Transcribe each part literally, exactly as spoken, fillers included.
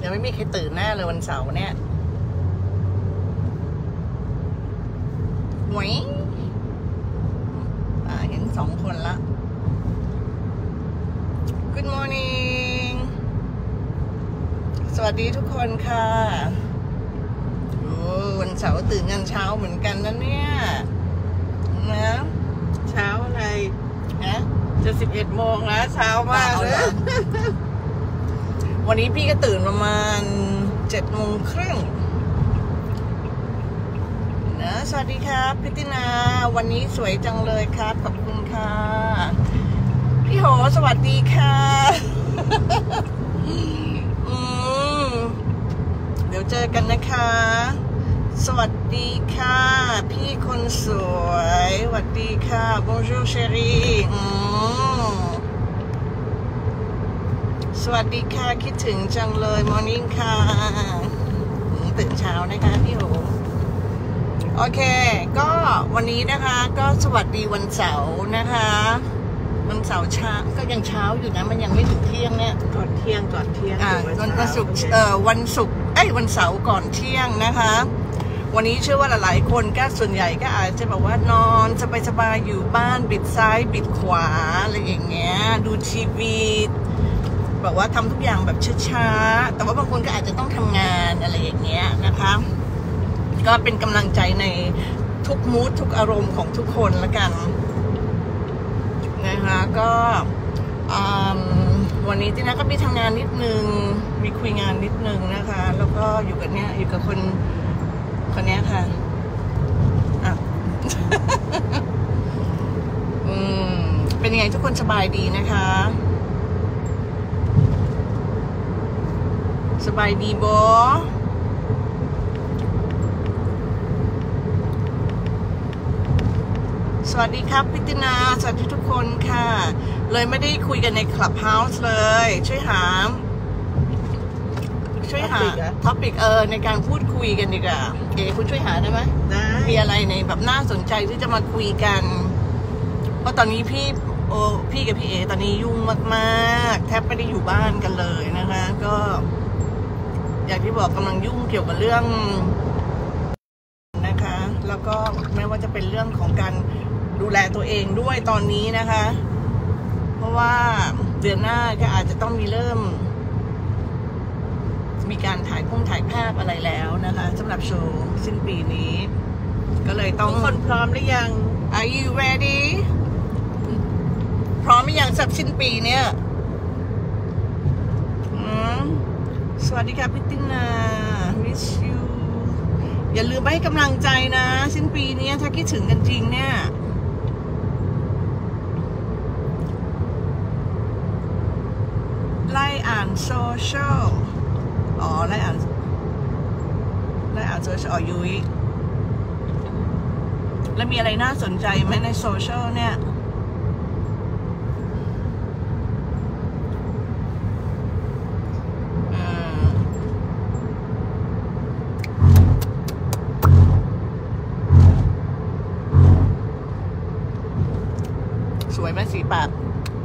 ยังไม่มีใครตื่นแน่เลยวันเสาร์เนี่ยหวยอ่าเห็นสองคนละ Good morning สวัสดีทุกคนค่ะโอ้วันเสาร์ตื่นกันเช้าเหมือนกันนะเนี่ยนะเช้าอะไรนะจะสิบเอ็ดโมงแล้วเช้ามากเลยวันนี้พี่ก็ตื่นประมาณเจ็ดโมงครึ่งนะสวัสดีครับพิตินาวันนี้สวยจังเลยครับขอบคุณค่ะพี่โหสวัสดีค่ะอืมเดี๋ยวเจอกันนะคะสวัสดีค่ะพี่คนสวยสวัสดีค่ะ Bonjour chérie อืมสวัสดีค่ะคิดถึงจังเลยมอร์นิ่งค่ะตื่นเช้านะคะพี่โหโอเคก็วันนี้นะคะก็สวัสดีวันเสาร์นะคะวันเสาร์เช้าก็ยังเช้าอยู่นะมันยังไม่ถึงเที่ยงเนี่ยก่อนเที่ยงก่อนเที่ยงอ่าวันศุกร์เอ่อวันศุกร์เอ้ยวันเสาร์ก่อนเที่ยงนะคะวันนี้เชื่อว่าหลายๆคนก็ส่วนใหญ่ก็อาจจะแบบว่านอนสบายๆอยู่บ้านบิดซ้ายบิดขวาอะไรอย่างเงี้ยดูทีวีแบบว่าทำทุกอย่างแบบช้าๆแต่ว่าบางคนก็อาจจะต้องทำงานอะไรอย่างเงี้ยนะคะก็เป็นกำลังใจในทุกมูดทุกอารมณ์ของทุกคนละกันนะคะก็วันนี้ตินาก็มีทำงานนิดนึงมีคุยงานนิดนึงนะคะแล้วก็อยู่กับเนี้ยอยู่กับคนคนนี้ค่ะอ่ะ อืมเป็นยังไงทุกคนสบายดีนะคะสบายดีบอสวัสดีครับพิตินาสวัสดีทุกคนค่ะเลยไม่ได้คุยกันในคลับเฮาส์เลยช่วยหาช่วยหาท็อปิกเออในการพูดคุยกันดีกว่าเอ๋คุณช่วยหาได้ไหมได้มีอะไรในแบบน่าสนใจที่จะมาคุยกันเพราะตอนนี้พี่โอ้พี่กับพี่เอ๋ตอนนี้ยุ่งมากๆแทบไม่ได้อยู่บ้านกันเลยนะคะก็อย่างที่บอกกำลังยุ่งเกี่ยวกับเรื่องนะคะแล้วก็ไม่ว่าจะเป็นเรื่องของการดูแลตัวเองด้วยตอนนี้นะคะเพราะว่าเดือนหน้าก็อาจจะต้องมีเริ่มมีการถ่ายพุ่งถ่ายภาพอะไรแล้วนะคะสำหรับโชว์สิ้นปีนี้ก็เลยต้องทุกคนพร้อมหรือยัง Are you ready พร้อมหรือยังสำหรับสิ้นปีเนี้ยสวัสดีค่ะพิตินา miss you อย่าลืมไปให้กำลังใจนะสิ้นปีนี้ถ้าคิดถึงกันจริงเนี่ยไล่อ่านโซเชียลอ๋อไล่อ่านไล่อ่านโซเชียลอ๋อยุ้ยแล้วมีอะไรน่าสนใจไหมในโซเชียลเนี่ยสวยไหมสีปาก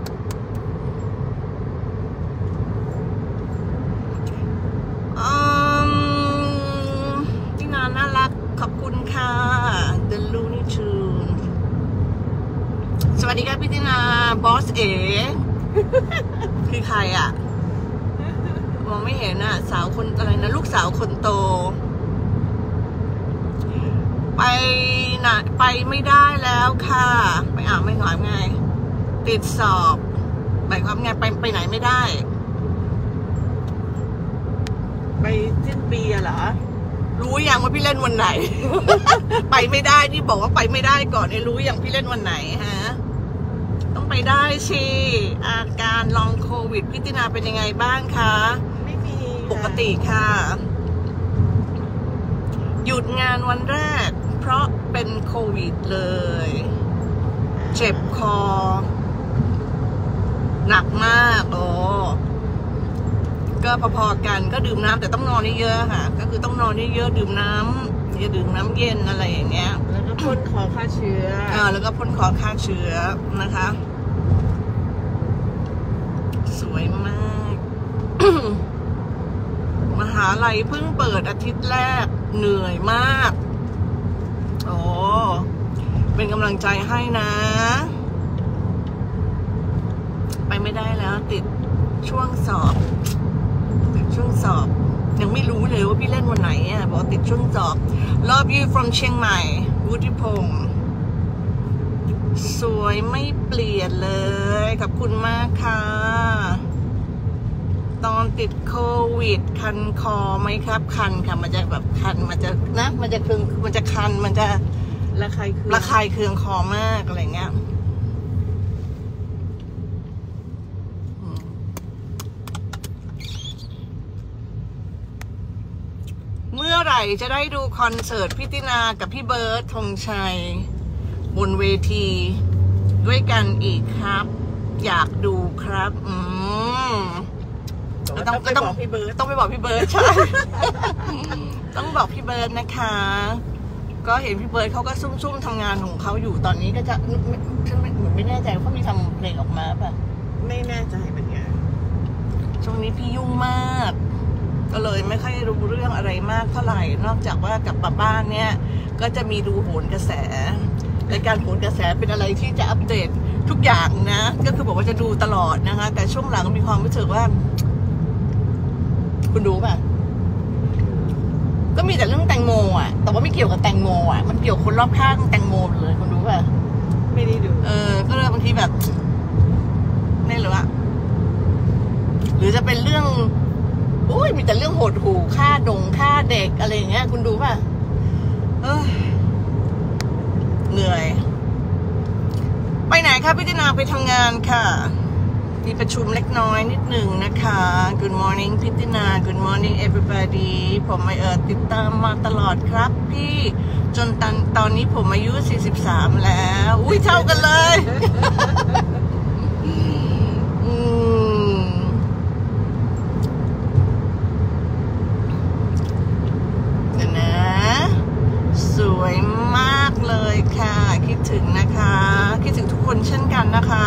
ที่นาน่ารักขอบคุณค่ะ The Looney Tunes สวัสดีครับพี่ตินาบอสเอ๋คือใครอ่ะมองไม่เห็นอ่ะสาวคนอะไรนะลูกสาวคนโตไปนะไปไม่ได้แล้วค่ะไปอ่านไม่หน่อยไงติดสอบหมายความไงไปไปไหนไม่ได้ไปสิ้นปีอะเหรอรู้ยังว่าพี่เล่นวันไหน ไปไม่ได้ที่บอกว่าไปไม่ได้ก่อนเนี่ยรู้ยังพี่เล่นวันไหนฮะต้องไปได้สิอาการลองโควิดพิตินาเป็นยังไงบ้างคะไม่มีปกติค่ะหยุดงานวันแรกเพราะเป็นโควิดเลยเจ็บคอหนักมากโอ้ก็พอๆกันก็ดื่มน้ำแต่ต้องนอนเยอะๆค่ะก็คือต้องนอนเยอะๆดื่มน้ำอย่าดื่มน้ำเย็นอะไรอย่างเงี้ยแล้วก็พ่นคอฆ่าเชื้ออ่าแล้วก็พ่นคอฆ่าเชื้อนะคะสวยมาก มาลัยเพิ่งเปิดอาทิตย์แรกเหนื่อยมากโอ้เป็นกำลังใจให้นะไปไม่ได้แล้วติดช่วงสอบติดช่วงสอบยังไม่รู้เลยว่าพี่เล่นวันไหนอ่ะบอกติดช่วงสอบ Love you from เชียงใหม่วุฒิพงศ์สวยไม่เปลี่ยนเลยขอบคุณมากค่ะตอนติดโควิดคันคอไหมครับคันค่ะมันจะแบบคันมันจะนะมันจะคึงมันจะคันมันจะระคายเคืองระคายเคืองคอมากอะไรเงี้ยเมื่อไหร่จะได้ดูคอนเสิร์ตพี่ตินากับพี่เบิร์ดธงชัยบนเวทีด้วยกันอีกครับอยากดูครับอืมต้องไปบอกพี่เบิร์ดต้องไปบอกพี่เบิร์ดใช่ ต้องบอกพี่เบิร์ดนะคะก็เห็นพี่เบิร์ดเขาก็ซุ่มๆทำงานของเขาอยู่ตอนนี้ก็จะฉันเหมือนไม่แน่ใจว่าเขามีทำเพลงออกมาป่ะไม่แน่ใจเหมือนกันช่วงนี้พี่ยุ่งมากก็เลยไม่ค่อยรู้เรื่องอะไรมากเท่าไหร่นอกจากว่ากลับมาบ้านเนี่ยก็จะมีดูโหนกระแสรายการโหนกระแสเป็นอะไรที่จะอัปเดตทุกอย่างนะก็คือบอกว่าจะดูตลอดนะคะแต่ช่วงหลังมีความรู้สึกว่าคุณดูป่ะก็มีแต่เรื่องแตงโมอ่ะแต่ว่าไม่เกี่ยวกับแตงโมอ่ะมันเกี่ยวคนรอบข้างแตงโมเลยคุณรู้ป่ะไม่ได้ดูเออก็เลยบางทีแบบนี่หรือว่าหรือจะเป็นเรื่องโอ้ยมีแต่เรื่องโหดหู่ฆ่าดงฆ่าเด็กอะไรอย่างเงี้ยคุณดูป่ะเออเหนื่อยไปไหนคะพี่ตินาไปทำงานค่ะมีประชุมเล็กน้อยนิดหนึ่งนะคะ Good morning พี่ตินา Good morning everybody ผมเออติดตามมาตลอดครับพี่จนตอนตอนนี้ผมอายุสี่สิบสามแล้วอุ้ยเท่ากันเลยอืมเดี๋ยวนะสวยมากเลยค่ะคิดถึงนะคะคิดถึงทุกคนเช่นกันนะคะ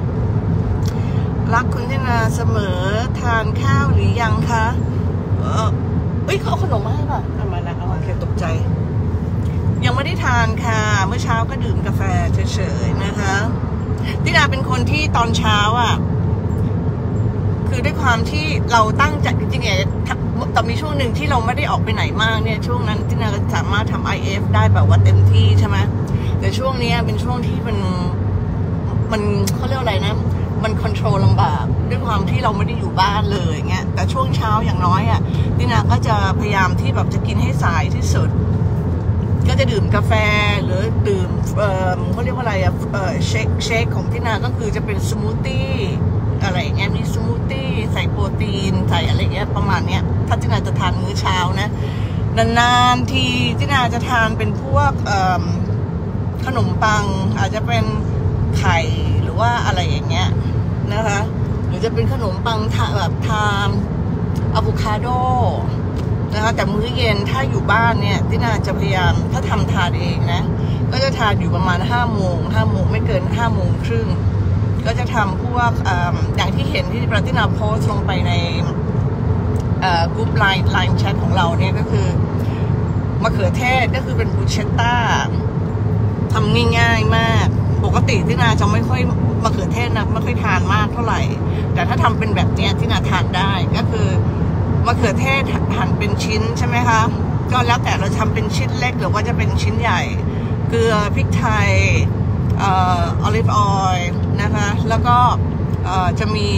รักคุณตินาเสมอทานข้าวหรือยังคะเออเอ้ยเขาเอาขนมมาให้ป่ะเอามาแล้วเอาโอเคตกใจยังไม่ได้ทานค่ะเมื่อเช้าก็ดื่มกาแฟเฉยๆนะคะตินาเป็นคนที่ตอนเช้าอ่ะคือด้วยความที่เราตั้งใจจริงๆตอนมีช่วงหนึ่งที่เราไม่ได้ออกไปไหนมากเนี่ยช่วงนั้นตินาสามารถทำ ไอ เอฟ ได้แบบว่าเต็มที่ใช่ไหมแต่ช่วงนี้เป็นช่วงที่มันมันเขาเรียกอะไรนะมันคอนโทรลลำบากด้วยความที่เราไม่ได้อยู่บ้านเลยเงี้ยแต่ช่วงเช้าอย่างน้อยอ่ะตินาก็จะพยายามที่แบบจะกินให้สายที่สุดก็จะดื่มกาแฟหรือดื่มเอ่อเขาเรียกว่าอะไรอ่ะเอ่อเชคเชคของตินาก็คือจะเป็นสมูทตี้อะไรเงี้ยมีสมูทตี้ใส่โปรตีนใส่อะไรเงี้ยประมาณเนี้ยถ้าตินาจะทานมื้อเช้านะนานๆทีตินาจะทานเป็นพวกเอ่อขนมปังอาจจะเป็นไข่หรือว่าอะไรอย่างเงี้ยนะคะหรือจะเป็นขนมปังทาแบบทานอะโวคาโดนะคะแต่มื้อเย็นถ้าอยู่บ้านเนี่ยตินาจะพยายามถ้าทำทานเองนะก็จะทานอยู่ประมาณห้าโมงห้าโมงไม่เกินห้าโมงครึ่งก็จะทำพวก อ, อย่างที่เห็นที่ปาตินาโพสต์ลงไปในกลุ่มไลน์ไลน์แชทของเราเนี่ยก็คือมะเขือเทศก็คือเป็นบูเชตต้าทำง่ายๆมากปกติตินาจะไม่ค่อยมะเขือเทศนะไม่ค่อยทานมากเท่าไหร่แต่ถ้าทำเป็นแบบนี้ตินาทานได้ก็คือมะเขือเทศหั่นเป็นชิ้นใช่ไหมคะก็แล้วแต่เราทำเป็นชิ้นเล็กหรือว่าจะเป็นชิ้นใหญ่เกลือพริกไทยออลิฟออยล์นะคะแล้วก็จะมี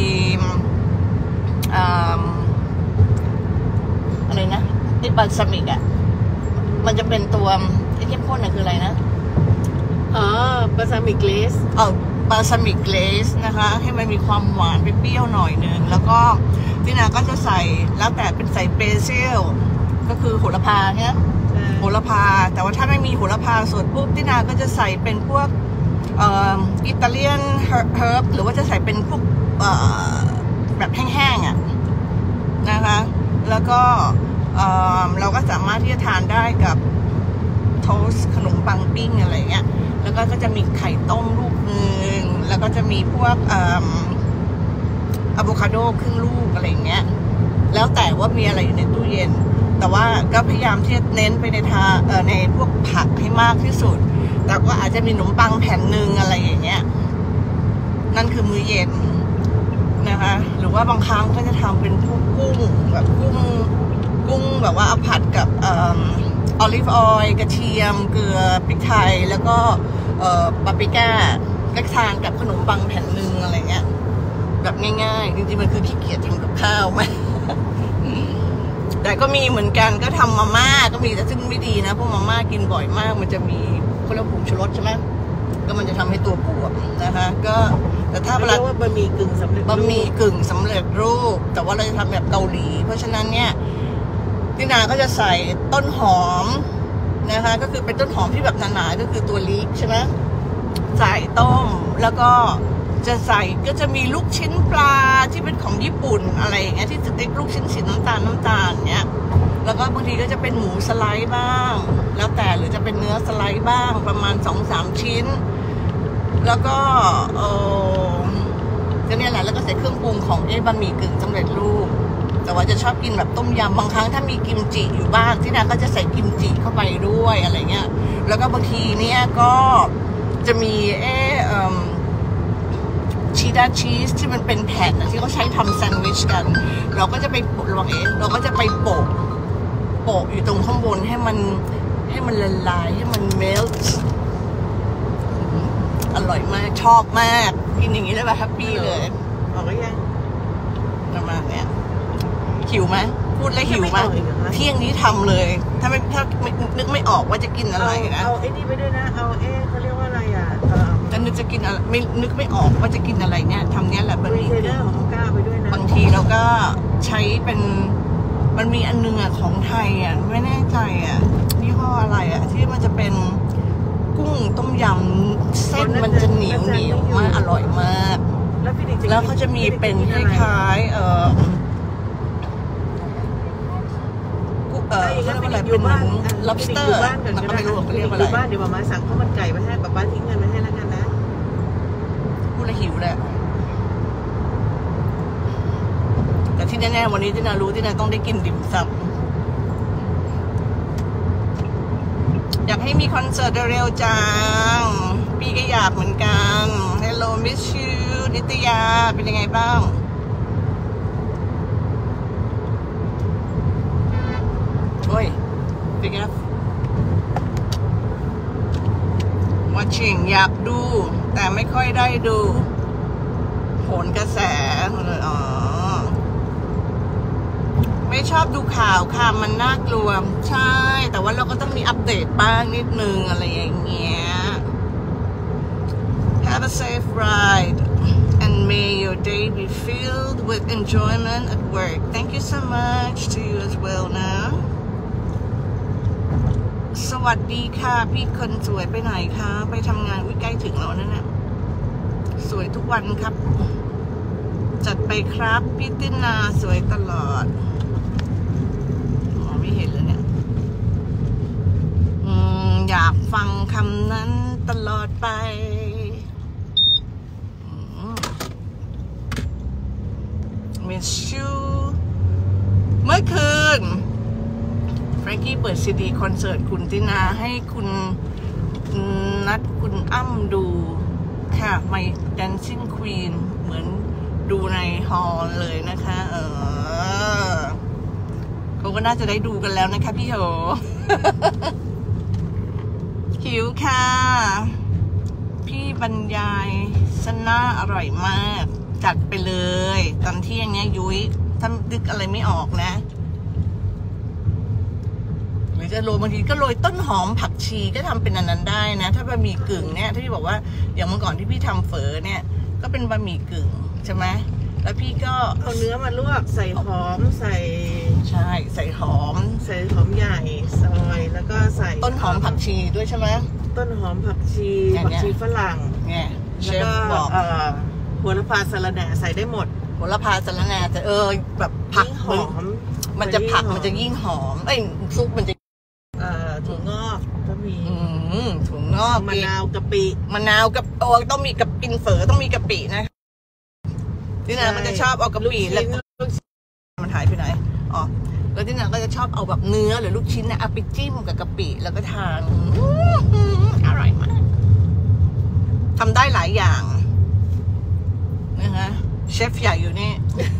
อะไรนะที่บัลซามิกอ่ะมันจะเป็นตัวที่เข้มข้นนะคืออะไรนะอ๋อบาซามิกเกรสเออบาซามิกเกรสนะคะให้มันมีความหวานเปรี้ยวหน่อยนึงแล้วก็ตินาก็จะใส่แล้วแต่เป็นใส่เบซิลก็คือโหระพาเนี่ยโหระพาแต่ว่าถ้าไม่มีโหระพาสดปุ๊บตินาก็จะใส่เป็นพวกอิตาเลียนเฮิร์บหรือว่าจะใส่เป็นพวกแบบแห้งๆอ่ะนะคะแล้วก็เราก็สามารถที่จะทานได้กับโทสขนมปังปิ้งอะไรเงี้ยแล้วก็ก็จะมีไข่ต้มลูกนึงแล้วก็จะมีพวกอะโวคาโดครึ่งลูกอะไรเงี้ยแล้วแต่ว่ามีอะไรอยู่ในตู้เย็นแต่ว่าก็พยายามที่จะเน้นไปในทางเอ่อในพวกผักให้มากที่สุดแต่ก็อาจจะมีขนมปังแผ่นหนึ่งอะไรอย่างเงี้ยนั่นคือมื้อเย็นนะคะหรือว่าบางครั้งก็จะทำเป็นพวกกุ้งแบบกุ้งกุ้งแบบว่าเอาผัดกับออลิฟออยล์กระเทียมเกลือพริกไทยแล้วก็ปาปริก้าก็ทานกับขนมปังแผ่นหนึ่งอะไรเงี้ยแบบง่ายๆจริงๆมันคือขี้เกียจทำกับข้าวไหม แต่ก็มีเหมือนกันก็ทำมาม่าก็มีแต่ซึ่งไม่ดีนะเพราะมาม่ากินบ่อยมากมันจะมีเขาเรียกผงชูรสใช่ไหมก็มันจะทำให้ตัวบวมนะคะก็แต่ถ้าเวลาว่าบะหมี่กึ่งสำเร็จบะหมี่กึ่งสำเร็จรูปแต่ว่าเราจะทำแบบเกาหลีเพราะฉะนั้นเนี่ยตินาก็จะใส่ต้นหอมนะคะก็คือเป็นต้นหอมที่แบบหนาๆก็คือตัวลีกใช่ไหมใส่ต้มแล้วก็จะใส่ก็จะมีลูกชิ้นปลาที่เป็นของญี่ปุ่นอะไรอย่างเงี้ยที่สเต็กลูกชิ้นสีน้ำตาลน้ำตาลเนี้ยแล้วก็บางทีก็จะเป็นหมูสไลด์บ้างแล้วแต่หรือจะเป็นเนื้อสไลด์บ้างประมาณ สองสาม ชิ้นแล้วก็เออก็เนี่ยแหละแล้วก็ใส่เครื่องปรุงของเอ๊ะบะหมี่กึ่งสำเร็จรูปแต่ว่าจะชอบกินแบบต้มยำบางครั้งถ้ามีกิมจิอยู่บ้างที่นั่นก็จะใส่กิมจิเข้าไปด้วยอะไรเงี้ยแล้วก็บางทีเนี่ยก็จะมีเอ๊ะชีดาชีสที่มันเป็นแผ่นที่เขาใช้ทำแซนด์วิชกันเราก็จะไปลองเองเราก็จะไปโปะโปะอยู่ตรงข้างบนให้มันให้มันละลายให้มันเมลต์อร่อยมากชอบมากกินอย่างนี้ได้แบบแฮปปี้เลยออกก็ยังประมาณเนี้ยหิวไหมพูดแล้วหิวไหมเที่ยงนี้ทำเลยถ้าไม่ถ้านึกไม่ออกว่าจะกินอะไรนะเอาไอ้นี่ไปด้วยนะเอาเอ๊ะเขาเรียกว่าอะไรอ่ะจะนึกจะกินอะไรไม่นึกไม่ออกว่าจะกินอะไรเนี่ยทำเนี้ยแหละบางทีบางทีเราก็ใช้เป็นมันมีอันนึงอ่ะของไทยอ่ะไม่แน่ใจอ่ะยี่ห้ออะไรอ่ะที่มันจะเป็นกุ้งต้มยำเส้นมันจะเหนียวเหนียวมากอร่อยมากแล้วเขาจะมีเป็นคล้ายๆเออเออเขาเรียกว่าอะไรเป็นเหมือน lobster มันก็ไม่รู้เขาเรียกว่าอะไรบ้านเดี๋ยวมาสั่งข้าวมันไก่มาให้ป้าทิ้งเงินมาให้แล้วกันนะพูดแล้วหิวเลยแต่ที่แน่ๆวันนี้ที่นารู้ที่นาต้องได้กินดิ่มซำอยากให้มีคอนเสิร์ตเร็วๆจังพี่ก็อยากเหมือนกัน Hello Miss You นิตยาเป็นยังไงบ้างโอ้ยเป็นไง watching อยากดูแต่ไม่ค่อยได้ดูโหนกระแสเลยอ๋อไม่ชอบดูข่าวค่ะมันน่ากลัวใช่แต่ว่าเราก็ต้องมีอัปเดตบ้างนิดนึงอะไรอย่างเงี้ย Have a safe ride and may your day be filled with enjoyment at work. Thank you so much to you as well นะสวัสดีค่ะพี่คนสวยไปไหนคะไปทำงานวิใกล้ถึงแล้วนั่นน่ะสวยทุกวันครับจัดไปครับพี่ตินาสวยตลอดไม่เห็นเลยเนี่ยอืมอยากฟังคำนั้นตลอดไปมิสชูเมื่อคืนแฟรงกี้เปิดซีดีคอนเสิร์ตคุณตินาให้คุณนัดคุณอ้ำดูค่ะ My Dancing Queen เหมือนดูในฮอลล์เลยนะคะเออเขาก็น่าจะได้ดูกันแล้วนะคะพี่โห หิวค่ะพี่บรรยายสน่าอร่อยมากจัดไปเลยตอนเที่ยงเนี้ยยุ้ยถ้าดึกอะไรไม่ออกนะหรือจะโรยบางทีก็โรยต้นหอมผักชีก็ทำเป็นอันนั้นได้นะถ้าบะหมี่กึ่งเนี่ยที่พี่บอกว่าอย่างเมื่อก่อนที่พี่ทำเฝอเนี่ยก็เป็นบะหมี่กึ่งใช่ไหมแล้วพี่ก็เอาเนื้อมาลวกใส่หอมใส่ใช่ใส่หอมใส่หอมใหญ่ซอยแล้วก็ใส่ต้นหอมผักชีด้วยใช่ไหมต้นหอมผักชีผักชีฝรั่งเนี่ยเชฟบอกโหระพาสะระแหน่ใส่ได้หมดโหระพาสะระแหน่แต่เออแบบผักหอมมันจะผักมันจะยิ่งหอมไอ้ซุปมันจะเอ่อถั่วงอกก็มีถั่วงอกมะนาวกะปิมะนาวกับโอ้ต้องมีกับกินเฝอต้องมีกะปินะที่นั่นมันจะชอบเอากะปิแล้วมันหายไปไหนอ๋อแล้วที่นั่นก็จะชอบเอาแบบเนื้อหรือลูกชิ้นนะเอาไปจิ้มกับกะปิแล้วก็ทานอร่อยมากทำได้หลายอย่างนะคะเชฟใหญ่อยู่นี่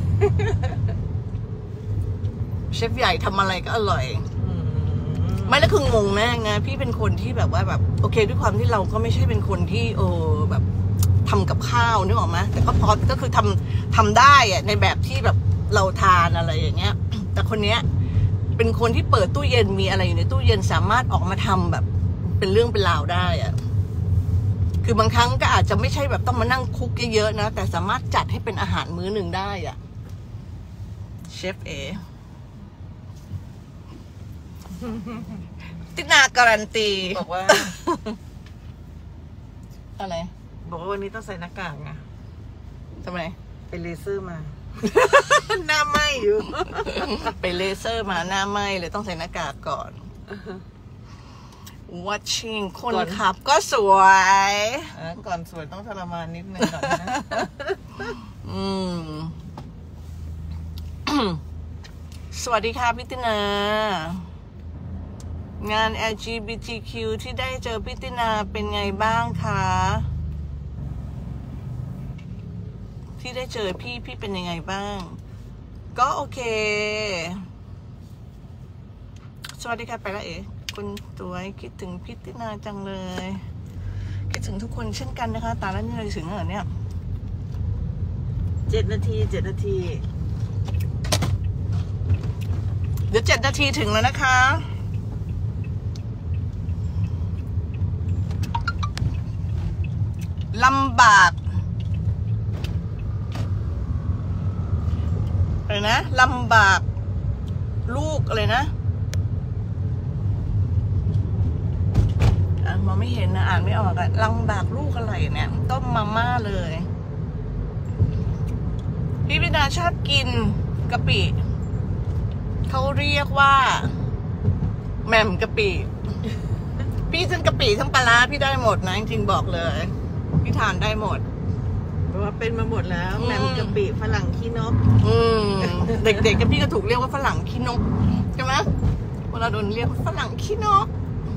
เชฟใหญ่ทำอะไรก็อร่อยไม่แล้วคืองงมากนะพี่เป็นคนที่แบบว่าแบบโอเคด้วยความที่เราก็ไม่ใช่เป็นคนที่เออแบบทำกับข้าวนึกออกไหมแต่ก็พอก็คือทำทำได้อะในแบบที่แบบเราทานอะไรอย่างเงี้ยแต่คนเนี้ยเป็นคนที่เปิดตู้เย็นมีอะไรอยู่ในตู้เย็นสามารถออกมาทำแบบเป็นเรื่องเป็นราวได้อะคือบางครั้งก็อาจจะไม่ใช่แบบต้องมานั่งคุกเยอะๆนะแต่สามารถจัดให้เป็นอาหารมื้อหนึ่งได้อะเชฟเอตินาการันตีบอกว่าอะไรบอกว่าวันนี้ต้องใส่หน้ากากไงทำไมไปเลเซอร์มา หน้าไหม้อยู่ไปเลเซอร์มาหน้าไหม้เลยต้องใส่หน้ากากก่อน watching คนขับก็สวยก่อนสวยต้องทรมานนิดนึงก่อนนะอืม สวัสดีค่ะพี่ตินางาน แอล จี บี ที คิว ที่ได้เจอพี่ตินาเป็นไงบ้างคะที่ได้เจอพี่พี่เป็นยังไงบ้างก็โอเคสวัสดีค่ะไปละเอ๋คุณสวยคิดถึงพี่ตินาจังเลยคิดถึงทุกคนเช่นกันนะคะตาแล้วนี่เราถึงเหรอเนี่ยเจ็ดนาทีเจ็ดนาทีเดี๋ยวเจ็ดนาทีถึงแล้วนะคะลำบากอะไรนะลำบากลูกอะไรนะอ่ะมองไม่เห็นนะอ่านไม่ออกอะลำบากลูกอะไรเนี่ยต้มมาม่าเลยพี่พิดาชอบกินกะปิเขาเรียกว่าแหม่มกะปิพี่ทั้งกะปิทั้งปลาร้าพี่ได้หมดนะจริงๆบอกเลยพี่ทานได้หมดเพราะว่าเป็นมาหมดแล้วแหม่มกะปิฝรั่งขี้นกอืมเด็กๆกับพี่ก็ถูกเรียกว่าฝรั่งขี้นกใช่ไหมเวลาโดนเรียกฝรั่งขี้นก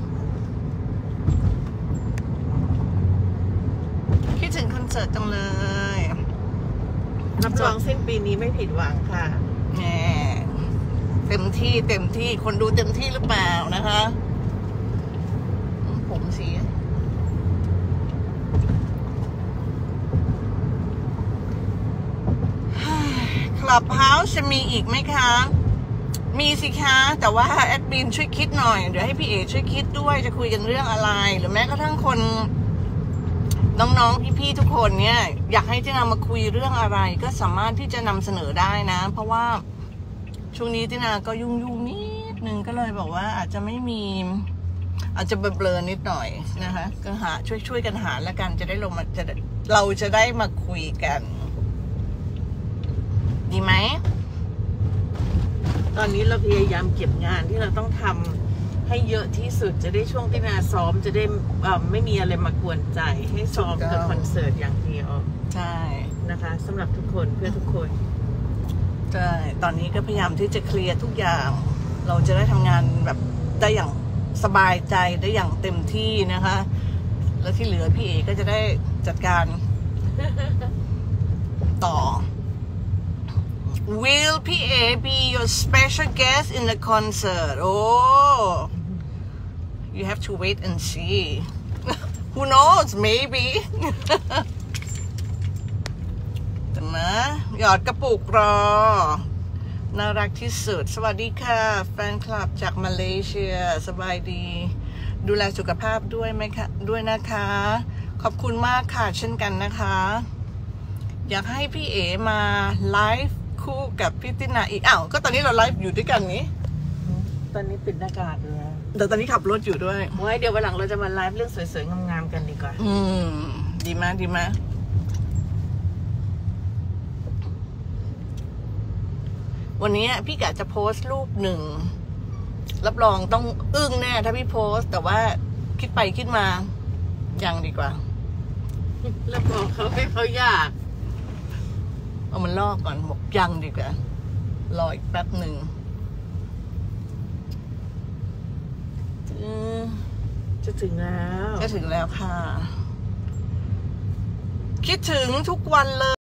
คิดถึงคอนเสิร์ตจังเลยรับรองสิ้นปีนี้ไม่ผิดหวังค่ะแหมเต็มที่เต็มที่คนดูเต็มที่หรือเปล่านะคะผมสีคลับเฮาส์จะมีอีกไหมคะมีสิคะแต่ว่าแอดมินช่วยคิดหน่อยเดี๋ยวให้พี่เอช่วยคิดด้วยจะคุยกันเรื่องอะไรหรือแม้กระทั่งคนน้องๆพี่ๆทุกคนเนี่ยอยากให้ตินามาคุยเรื่องอะไรก็สามารถที่จะนำเสนอได้นะเพราะว่าช่วงนี้ตินาก็ยุ่งๆนิดนึงก็เลยบอกว่าอาจจะไม่มีอาจจะเบลอๆนิดหน่อยนะคะก็หาช่วยๆกันหาแล้วกันจะได้ลงมาจะเราจะได้มาคุยกันดีไหมตอนนี้เราพยายามเก็บงานที่เราต้องทำให้เยอะที่สุดจะได้ช่วงที่นาซ้อมจะได้ไม่มีอะไรมากวนใจให้ซ้อมกับคอนเสิร์ตอย่างเดียวใช่นะคะสำหรับทุกคนเพื่อทุกคนใช่ตอนนี้ก็พยายามที่จะเคลียร์ทุกอย่างเราจะได้ทำงานแบบได้อย่างสบายใจได้อย่างเต็มที่นะคะแล้วที่เหลือพี่เอก็จะได้จัดการต่อ Will พี่เอ be your special guest in the concert oh you have to wait and see who knows maybe แต่นะหยอดกระปุกรอน่ารักที่สุดสวัสดีค่ะแฟนคลับจากมาเลเซียสบายดีดูแลสุขภาพด้วยไหมคะด้วยนะคะขอบคุณมากค่ะเช่นกันนะคะอยากให้พี่เอ๋มาไลฟ์คู่กับพี่ตินาอีกอ้าวก็ตอนนี้เราไลฟ์อยู่ด้วยกันนี้ตอนนี้ปิดหน้ากากเลยเดี๋ยวตอนนี้ขับรถอยู่ด้วยไว้เดี๋ยววันหลังเราจะมาไลฟ์เรื่องสวยๆงามๆกันดีกว่าอืมดีมากดีมากวันนี้พี่กะจะโพสต์รูปหนึ่งรับรองต้องอึ้งแน่ถ้าพี่โพสต์แต่ว่าคิดไปคิดมายังดีกว่าแล้วบอกเขาให้เขายากเอามันลอกก่อนบอกยังดีกว่ารออีกแป๊บหนึ่งจะถึงแล้วจะถึงแล้วค่ะคิดถึงทุกวันเลย